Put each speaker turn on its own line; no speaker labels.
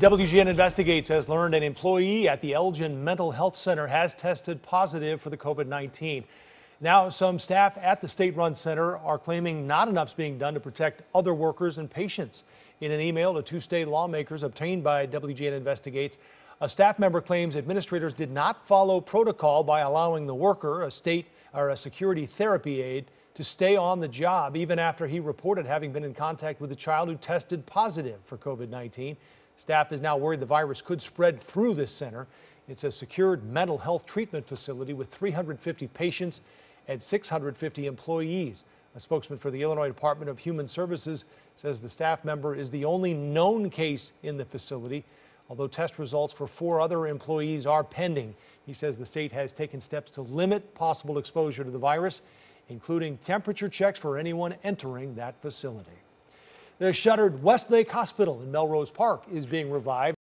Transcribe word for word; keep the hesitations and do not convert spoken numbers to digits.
W G N Investigates has learned an employee at the Elgin Mental Health Center has tested positive for the COVID nineteen. Now, some staff at the state-run center are claiming not enough is being done to protect other workers and patients. In an email to two state lawmakers obtained by W G N Investigates, a staff member claims administrators did not follow protocol by allowing the worker, a state or a security therapy aide, to stay on the job even after he reported having been in contact with a child who tested positive for COVID nineteen. Staff is now worried the virus could spread through this center. It's a secured mental health treatment facility with three hundred fifty patients and six hundred fifty employees. A spokesman for the Illinois Department of Human Services says the staff member is the only known case in the facility, although test results for four other employees are pending. He says the state has taken steps to limit possible exposure to the virus, including temperature checks for anyone entering that facility. The shuttered Westlake Hospital in Melrose Park is being revived.